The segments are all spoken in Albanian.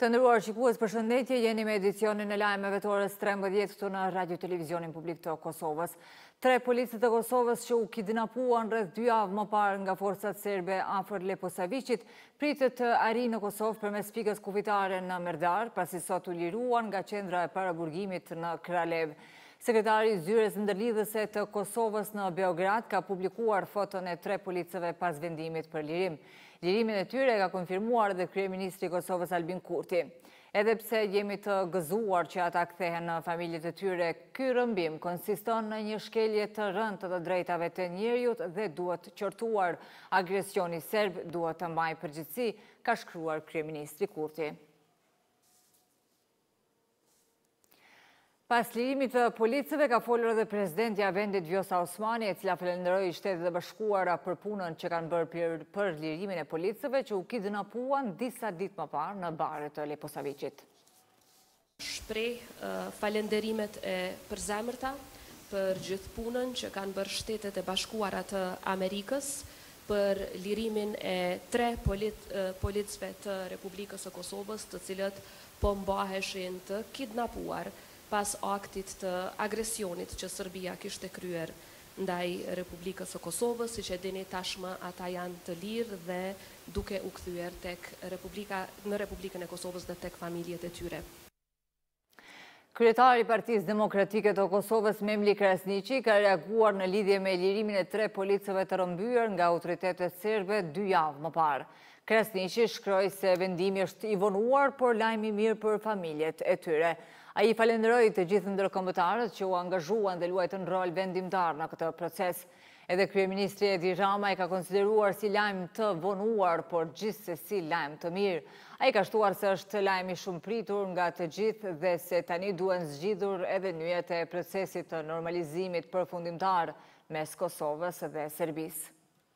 Të nderuar shikues, përshëndetje, jeni me edicionin e lajmeve të orës 13 këtu në Radio Televizionin Publik të Kosovës. 3 policët të Kosovës që u kidnapuan rreth 2 javë më parë nga forcat serbe afër Leposaviqit, pritet të arrijnë në Kosovë përmes pikës kufitare në Merdar, pasi sot u liruan nga qendra e paraburgimit në Kralev. Sekretari i Zyres Ndërlidhëse të Kosovës në Beograd ka publikuar foton e 3 policëve pas vendimit për lirim. Lirimin e tyre ka konfirmuar dhe kryeministri i Kosovës Albin Kurti. Edhe pse jemi të gëzuar që ata kthehen në familjet e tyre, ky rrëmbim konsiston në një shkelje të rëndë të drejtave të njerëzit dhe duhet qortuar. Agresioni serb duhet të mbajë përgjegjësi, ka shkruar kryeministri Kurti. Pas lirimit të policëve ka folur edhe presidentja e vendit Vjosa Osmani, e cila falenderoi Shtetet e Bashkuara për punën që kanë bërë për lirimin e policëve që u kidnapuan disa ditë më parë në barët të Leposaviqit. Shpreh falenderimet e përzemërta për gjithë punën që kanë bërë Shtetet e Bashkuara të Amerikës për lirimin e 3 policëve të Republikës së Kosovës, të cilët po mbaheshin të kidnapuar pas aktit të agresionit që Serbia kishte kryer ndaj Republikës së Kosovës, siç e dini tashmë ata janë të lirë dhe duke u kthyer në Republikën e Kosovës dhe tek familjet e tyre. Kryetari i Partisë Demokratike të Kosovës, Memli Krasniqi, ka reaguar në lidhje me lirimin e 3 policëve të rrëmbyer nga autoritetet serbe 2 javë më parë. Krasniqi shkroi se vendimi është i vonuar, por lajm i mirë për familjet e tyre. Ai falenderoi të gjithë ndërkombëtarët që u angazhuan dhe luajtën rol vendimtar në këtë proces. Edhe kryeministri Edi Rama e ka konsideruar si lajm të vonuar, por gjithsesi lajm të mirë. Ai ka shtuar se është lajm i shumë pritur nga të gjithë dhe se tani duhen zgjidhur edhe nyjet e procesit të normalizimit përfundimtar mes Kosovës dhe Serbisë.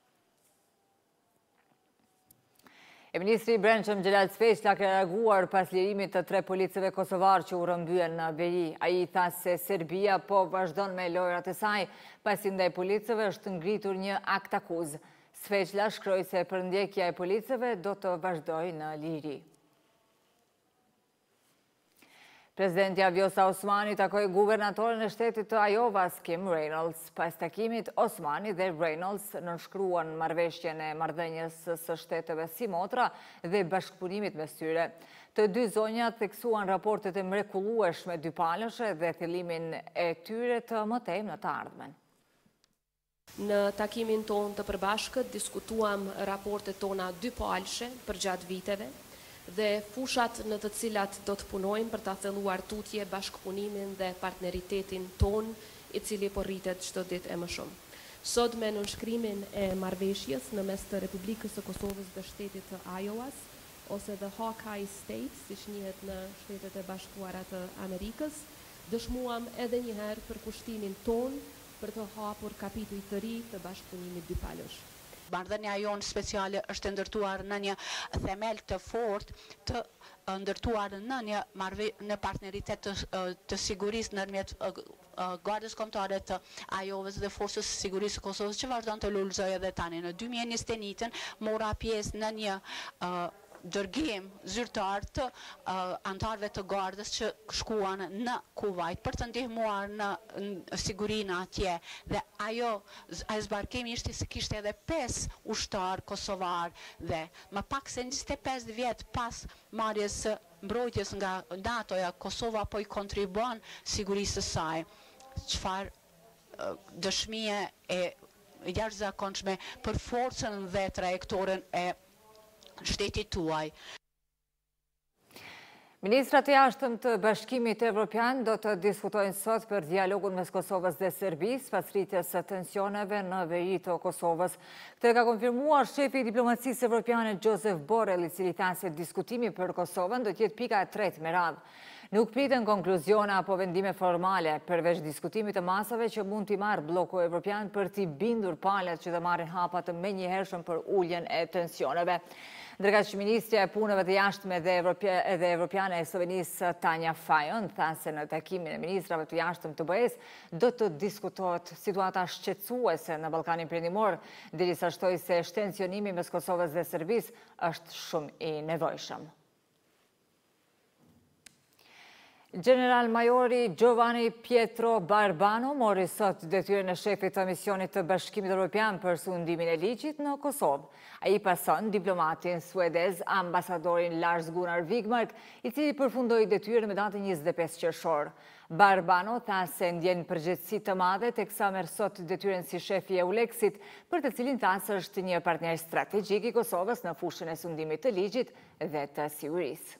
Ministri i Brendshëm Xhelal Sveçlla ka reaguar pas lirimit të 3 policëve kosovar që u rrëmbyen në veri. Ai tha se Serbia po vazhdon me lojrat e saj, pasi ndaj policëve është ngritur një akt akuzë. Sveçlla shkroi se përndjekja e policëve do të vazhdojë në liri. Presidentja Vjosa Osmani takoi guvernatorin e shtetit të Iovas, Kim Reynolds. Pas takimit, Osmani dhe Reynolds nënshkruan marrëveshjen e marrëdhënies së shteteve si motra dhe bashkëpunimit mes tyre. Të dy zonjat theksuan raportet e mrekullueshme dypalëshe dhe fillimin e tyre të mëtejmë në të ardhmen. Në takimin tonë të përbashkët diskutuam raportet tona dypalëshe për gjatë viteve dhe fushat në të cilat do të punojmë për ta thelluar tutje bashkëpunimin dhe partneritetin ton, i cili po rritet çdo ditë e më shumë. Sot me nënshkrimin e marrëveshjes në mes të Republikës së Kosovës dhe shtetit të Iowas, ose the Hawkeye State, siç njihet në Shtetet e Bashkuara të Amerikës, dëshmuam edhe një herë për kushtimin ton për të hapur kapitull të ri të bashkëpunimit dypalësh. Marrëdhënia jonë speciale është ndërtuar në një themel të fortë, të ndërtuar në partneritet të sigurisë ndërmjet Gardës Kombëtare të Iovës dhe Forcës së Sigurisë së Kosovës, që vazhdon të lullëzojë edhe tani. Në 2021 mora pjesë në një dërgim zyrtar të antarëve të Gardës që shkuan në Kuvajt për të ndihmuar në sigurinë atje, dhe ai zbarkimi ishte se kishte edhe 5 ushtar kosovar dhe më pak se 25 vjet pas marrjes së mbrojtjes nga NATO-ja, Kosova po i kontribuon sigurisë së saj. Çfarë dëshmie e jashtëzakonshme për forcën dhe trajektoren e shtetit tuaj. Ministrat e jashtëm të Bashkimit Evropian do të diskutojnë sot për dialogun mes Kosovës dhe Serbisë pas rritjes së tensioneve në veri të Kosovës. Këtë ka konfirmuar shefi i diplomacisë evropiane Joseph Borrell, i cili tha se diskutimi për Kosovën do të jetë pika e tretë me radhë. Nuk priten konkluzione apo vendime formale, përveç diskutimit të masave që mund t'i marrë bloku evropian për t'i bindur palët që të marrin hapa të menjëhershëm për uljen e tensioneve. Ndërkaq ministrja e punëve të jashtme dhe evropiane e Slovenisë Tanja Fajon tha se në takimin e ministrave të jashtëm të BE-s do të diskutohet situata shqetësuese në Ballkanin Perëndimor, derisa shtoi se shtensionimi mes Kosovës dhe Serbisë është shumë i nevojshëm. General Majori Giovanni Pietro Barbano mori sot detyrën e shefit të misionit të Bashkimit Evropian për sundimin e ligjit në Kosovë. Ai pason diplomatin suedez ambasadorin Lars Gunnar Wigmark, i cili përfundoi detyrën me datën 25 qershor. Barbano tha se ndjen përgjegjësi të madhe teksa merr sot detyrën si shefi i EULEX-it, për të cilin tha se është një partner strategjik i Kosovës në fushën e sundimit të ligjit dhe të sigurisë.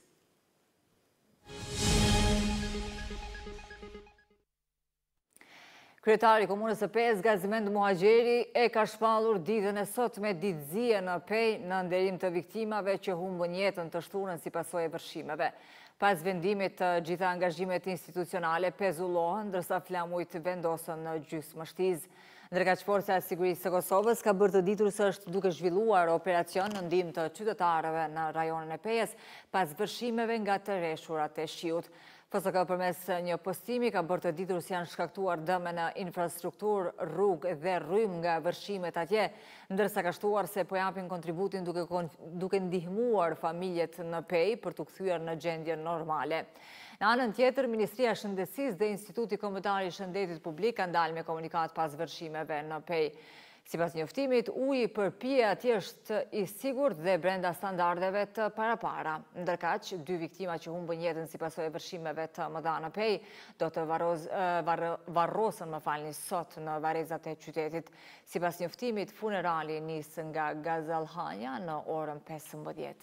Kryetari i Komunës së Pezë, Gazimend Muhaxheri, e ka shpallur ditën e sot me ditëzie në Pej në nderim të viktimave që humbën jetën të shtunën si pasojë e vërshimeve. Pas vendimit të gjitha angazhimet institucionale pezullohen, ndërsa flamujt vendosën në gjysmështizë. Ndërkaq Forca e Sigurisë së Kosovës ka bërë të ditur se është duke zhvilluar operacion në ndihmë të qytetarëve në rajonin e Pejës pas vërshimeve nga të rreshurat e shiut. FSK përmes një postimi ka bërë të ditur se janë shkaktuar dëme në infrastrukturë, rrugë dhe rrymë nga vërshimet atje, ndërsa ka shtuar se po japin kontributin duke ndihmuar familjet në Pej për të kthyer në gjendje normale. Në anën tjetër, Ministria e Shëndetësisë dhe Instituti Kombëtar i Shëndetit Publik kanë dalë me komunikat pas vërshimeve në Pej. Sipas njoftimit, uji për pije atje është i sigurt dhe brenda standardeve të parapara. Ndërkaq, 2 viktima që humbën jetën si pasojë e vërshimeve të mëdha në Pej do të varrosen sot në varrezat e qytetit. Sipas njoftimit, funerali nis nga Gazellhanja në orën 15.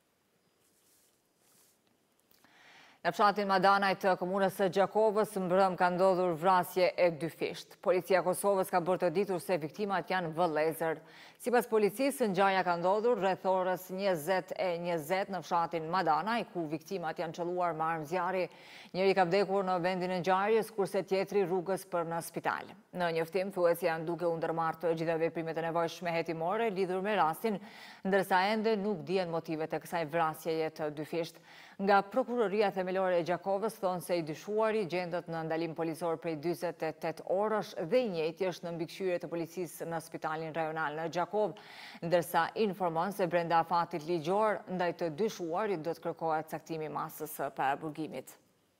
Në fshatin Madanaj të komunës së Gjakovës, mbrëm ka ndodhur vrasje e 2 fisht. Policia e Kosovës ka bërë të ditur se viktimat janë vëllezër. Sipas policisë, ngjarja ka ndodhur rreth orës 20:20 në fshatin Madanaj, ku viktimat janë qelluar me armë zjarri. Njëri ka vdekur në vendin e ngjarjes, kurse tjetri rrugës për në spital. Në njoftim, thuhet se janë duke u ndërmarrë të gjitha veprimet e nevojshme hetimore lidhur me rastin, ndërsa ende nuk dihen motivet e kësaj vrasjeje të 2 fisht. Nga Prokuroria Themelore e Gjakovës thonë se i dyshuari gjendet në ndalim policor prej 48 orësh dhe i njëjti është në mbikëqyrje të policisë në spitalin rajonal në Gjakovë, ndërsa informon se brenda afatit ligjor ndaj të dyshuarit do të kërkohet caktimi masës së paraburgimit.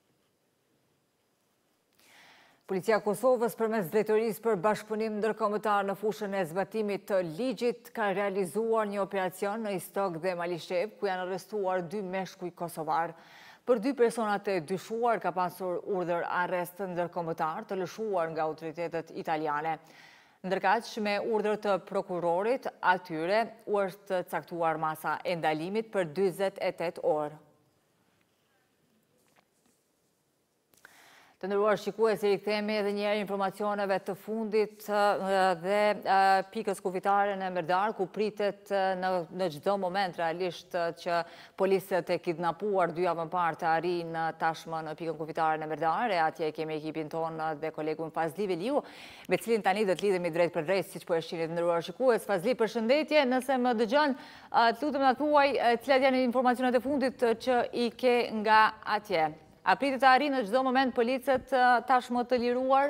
Policia e Kosovës përmes Drejtorisë për Bashkëpunim Ndërkombëtar në fushën e zbatimit të ligjit ka realizuar një operacion në Istok dhe Malishev, ku janë arrestuar 2 meshkuj kosovar. Për 2 personat e dyshuar ka pasur urdhër arrest ndërkombëtar të lëshuar nga autoritetet italiane. Ndërkaq, me urdhër të prokurorit, atyre u është caktuar masa e ndalimit për 48 orë. Të nderuar shikues, rikthehemi edhe një herë informacioneve të fundit dhe pikës kufitare në Emerdar, ku pritet në çdo moment realisht që policët e kidnapuar 2 javë më parë të arrijnë tashmë në pikën kufitare në Emerdar. Atje kemi ekipin tonë dhe kolegun Fazli Veliu, me cilin tani do të lidhemi drejt për drejt, siç po e shihni të nderuar shikues. Fazli, përshëndetje, nëse më dëgjon, lutem na thuaj cilat janë informacionet e fundit që i ke nga atje. A pritet të arrijnë në çdo moment policët tashmë të liruar?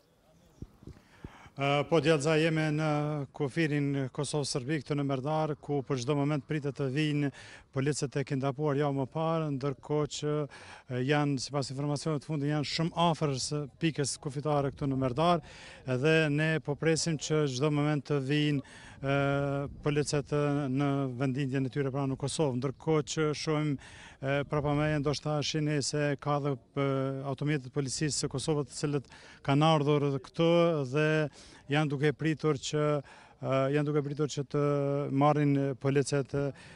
Po djallëza, jemi në kufirin Kosovë-Serbi këtu në Emerdar, ku për çdo moment pritet të vinë policët e kidnapuar javë më parë, ndërkohë që janë, sipas informacionit të fundit, janë shumë afër pikës kufitare këtu në Emerdar, dhe ne po presim që çdo moment të vinë policët në vendindjen e tyre pranë në Kosovë, ndërkohë që shohim prapa meje, ndoshta shihni se ka dhe automjetet policisë së Kosovës të cilët kanë ardhur këtu dhe janë duke pritur që të marrin policët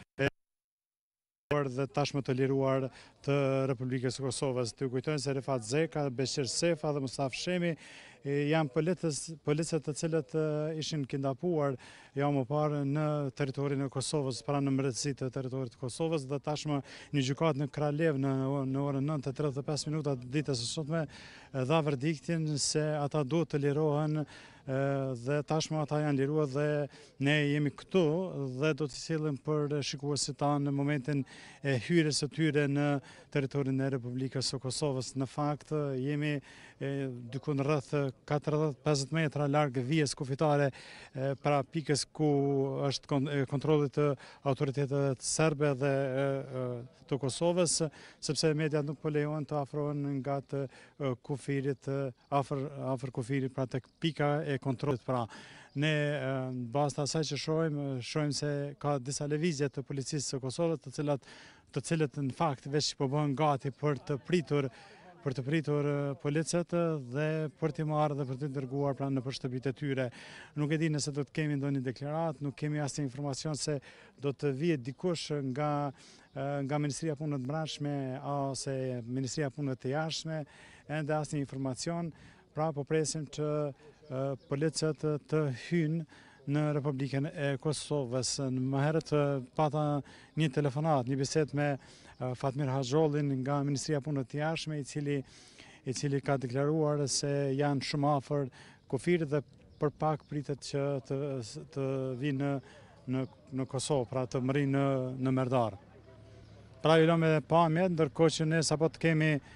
dhe tashmë të liruar të Republikës së Kosovës. Të kujtojnë se Refat Zeka, Beqir Sefa dhe Mustaf Shemi janë policët të cilët ishin kidnapuar javë më parë në territorin e Kosovës, pra në mbretësi të territorit të Kosovës, dhe tashmë një gjykatë në Kralev në orën 9:35 ditës së sotme dha verdiktin se ata duhet të lirohen dhe tashmë ata janë liruar dhe ne jemi këtu dhe do të sillim për shikuesit tanë në momentin e hyrjes së tyre në territorin e Republikës së Kosovës. Në fakt jemi dikun rreth 40-50 metra larg vijës kufitare para pikës ku është kontrollit të autoriteteve serbe dhe të Kosovës, sepse mediat nuk po lejojnë të afrohen nga të kufirit afër kufirit, pra tek pika e kontrollit. Pra ne në bazë të asaj që shohim se ka disa lëvizje të policisë së Kosovës, të cilët në fakt veç po bëhen gati për të pritur policët dhe për t'i marrë dhe për t'i dërguar pra në shtëpitë e tyre. Nuk e di nëse do të kemi ndonjë deklarat, nuk kemi asnjë informacion se do të vihet dikush nga Ministria e Punëve të Brendshme ose Ministria e Punëve të Jashtme, ende asnjë informacion. Pra po presim që policët të hyjnë në Republikën e Kosovës. Më herët pata një telefonat, një bisedë me Fatmir Haxhollin nga Ministria e Punëve të Jashtme, i cili ka deklaruar se janë shumë afër kufirit dhe për pak pritet që të vinë në Kosovë, pra të mrinë në Merdar. Pra ju lëmë pamjet, ndërkohë që ne sapo të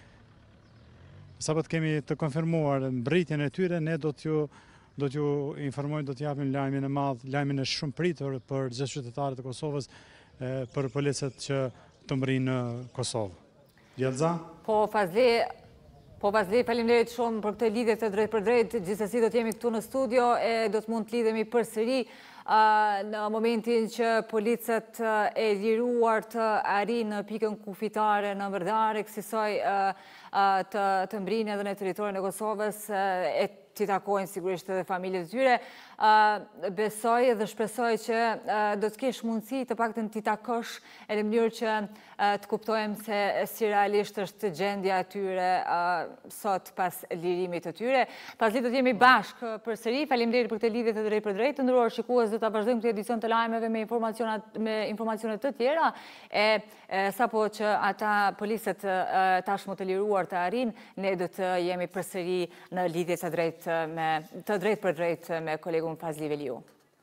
kemi të konfirmuar mbritjen e tyre, ne do t'ju informojmë, do t'japim lajmin e madh, lajmin e shumë pritur për gjithë qytetarët e Kosovës, për policët që të mrinë në Kosovë. Jelza? Po Fazli, faleminderit shumë për këtë lidhje të drejt për drejt. Gjithsesi do t'jemi këtu në studio e do të mund të lidhemi përsëri në momentin që policët e liruar të arrin në pikën kufitare në Merdar, kësaj të mbrinë edhe në territorin e Kosovës, e t'i takojnë sigurisht edhe familjet e tyre. Besoj dhe shpresoj që do të kesh mundësi të paktën t'i takosh në mënyrë që të kuptojmë se si realisht është gjendja e tyre sot pas lirimit të tyre. Pastaj do të jemi bashkë përsëri. Faleminderit për këtë lidhje të drejtë për drejtë. Të nderuar shikues, do ta vazhdojmë këtë edicion të lajmeve me informacione të tjera sapo që ata policët tashmë të liruar të arrin, ne do të jemi përsëri në lidhje të drejtë për drejtë me kolegun Fazli Veliu.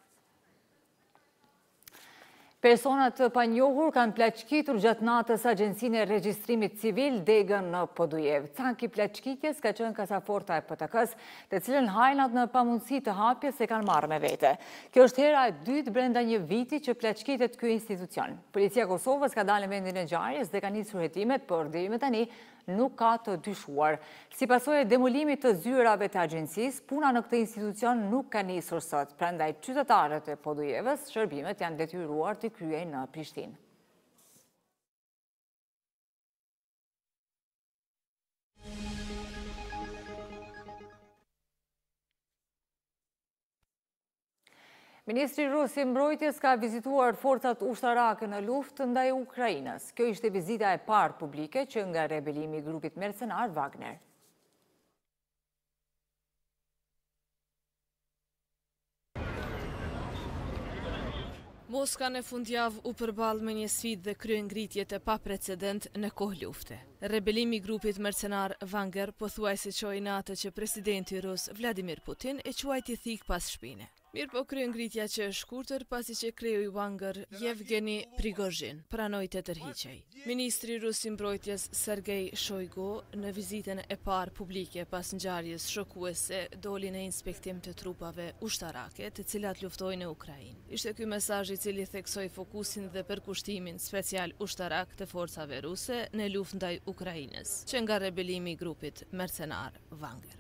Personat të panjohur kanë pleqkitur gjatë natës Agjencinë e Regjistrimit Civil Degën në Podujev. Canki pleqkitjes ka qenë kasaforta e PTK-s, të cilën hajnat në pamundësi të hapjes e kanë marrë me vete. Kjo është hera e dytë brenda një viti që pleqkitet ky institucion. Policia e Kosovës ka dalë në vendin e ngjarjes dhe ka nisur hetimet, por deri më tani nuk ka të dyshuar. Si pasojë e demolimit të zyrave të agjencisë, puna në këtë institucion nuk ka nisur sot. Prandaj qytetarët e Podujevës, shërbimet janë detyruar të kryejnë në Prishtinë. Ministri Rus i Mbrojtjes ka vizituar forcat ushtarake në luftë ndaj Ukrainës. Kjo ishte vizita e parë publike që nga rebelimi i grupit mercenar Wagner. Moska në fundjavë u përballë me një sfidë dhe krye ngritjet e paprecedent në kohë lufte. Rebelimi i grupit mercenar Wagner pothuajse çoi në atë që presidenti rus Vladimir Putin e quajti thik pas shpine. Mirë po krye ngritja që është shkurtër pasi që kreu i Wagner Yevgeni Prigozhin pranoi të tërhiqej. Ministri rus i mbrojtjes Sergej Shoigu në vizitën e parë publike pas ngjarjes shokuese doli në inspektim të trupave ushtarake të cilat luftojnë në Ukrainë. Ishte ky mesazh i cili theksoi fokusin dhe përkushtimin special ushtarak të forcave ruse në luftë ndaj Ukrainës, që nga rebelimi i grupit mercenar Wagner.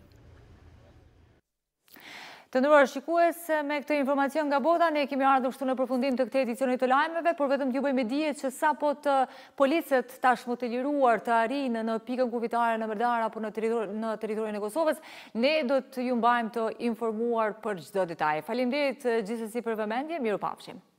Të nderuar shikues, me këtë informacion nga bota, ne kemi ardhur këtu në përfundim të këtij edicioni të lajmeve, por vetëm t'ju bëjmë dije që sapo të policët tashmë të liruar të arrinë në pikën kufitare në Merdar apo në territorin e Kosovës, ne do të ju mbajmë të informuar për çdo detaj. Faleminderit gjithsesi për vëmendje, mirupafshim.